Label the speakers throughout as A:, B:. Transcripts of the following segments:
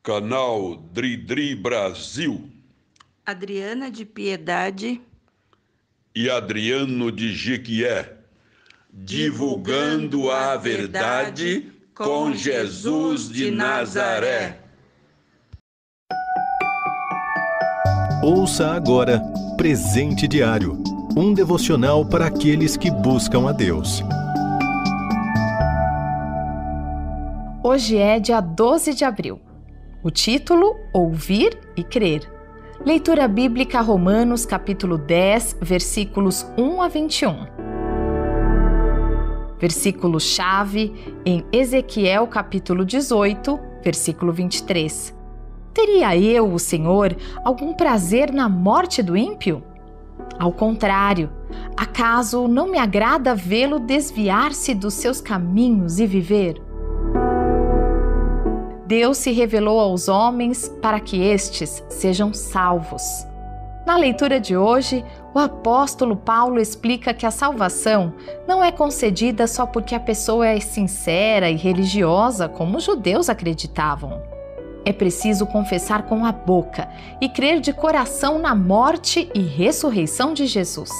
A: Canal Dri Brasil.
B: Adriana de Piedade
A: e Adriano de Jequié, divulgando a verdade com Jesus de Nazaré.
C: Ouça agora Presente Diário, um devocional para aqueles que buscam a Deus.
D: Hoje é dia 12 de abril. O título: Ouvir e Crer. Leitura bíblica Romanos capítulo 10, versículos 1 a 21. Versículo-chave em Ezequiel capítulo 18, versículo 23. Teria eu, o Senhor, algum prazer na morte do ímpio? Ao contrário, acaso não me agrada vê-lo desviar-se dos seus caminhos e viver? Deus se revelou aos homens para que estes sejam salvos. Na leitura de hoje, o apóstolo Paulo explica que a salvação não é concedida só porque a pessoa é sincera e religiosa, como os judeus acreditavam. É preciso confessar com a boca e crer de coração na morte e ressurreição de Jesus.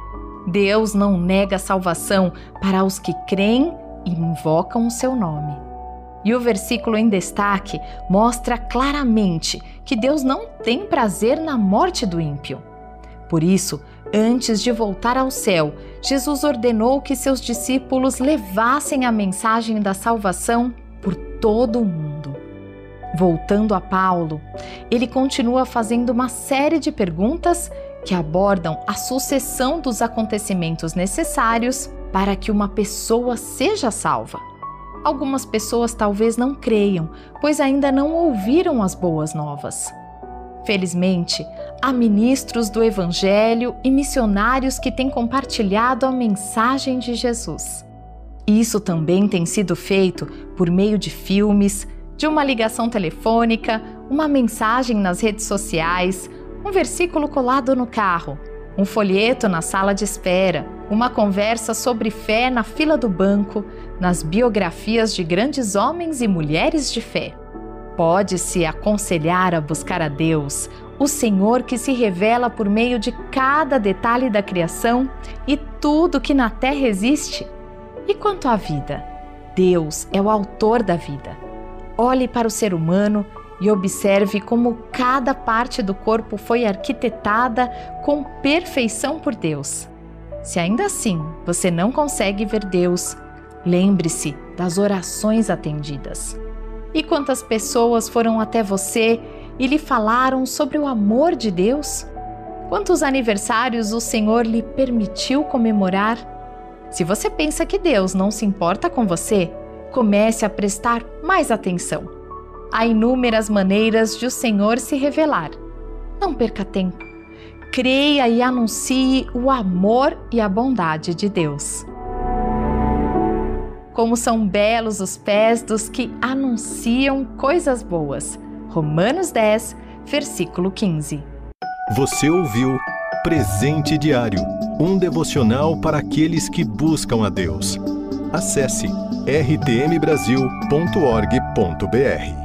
D: Deus não nega a salvação para os que creem e invocam o seu nome. E o versículo em destaque mostra claramente que Deus não tem prazer na morte do ímpio. Por isso, antes de voltar ao céu, Jesus ordenou que seus discípulos levassem a mensagem da salvação por todo o mundo. Voltando a Paulo, ele continua fazendo uma série de perguntas que abordam a sucessão dos acontecimentos necessários para que uma pessoa seja salva. Algumas pessoas talvez não creiam, pois ainda não ouviram as boas novas. Felizmente, há ministros do Evangelho e missionários que têm compartilhado a mensagem de Jesus. Isso também tem sido feito por meio de filmes, de uma ligação telefônica, uma mensagem nas redes sociais, um versículo colado no carro, um folheto na sala de espera, uma conversa sobre fé na fila do banco, nas biografias de grandes homens e mulheres de fé. Pode-se aconselhar a buscar a Deus, o Senhor que se revela por meio de cada detalhe da criação e tudo que na terra existe. E quanto à vida? Deus é o autor da vida. Olhe para o ser humano e observe como cada parte do corpo foi arquitetada com perfeição por Deus. Se ainda assim você não consegue ver Deus, lembre-se das orações atendidas. E quantas pessoas foram até você e lhe falaram sobre o amor de Deus? Quantos aniversários o Senhor lhe permitiu comemorar? Se você pensa que Deus não se importa com você, comece a prestar mais atenção. Há inúmeras maneiras de o Senhor se revelar. Não perca tempo. Creia e anuncie o amor e a bondade de Deus. Como são belos os pés dos que anunciam coisas boas. Romanos 10, versículo 15.
C: Você ouviu Presente Diário, um devocional para aqueles que buscam a Deus. Acesse rtmbrasil.org.br.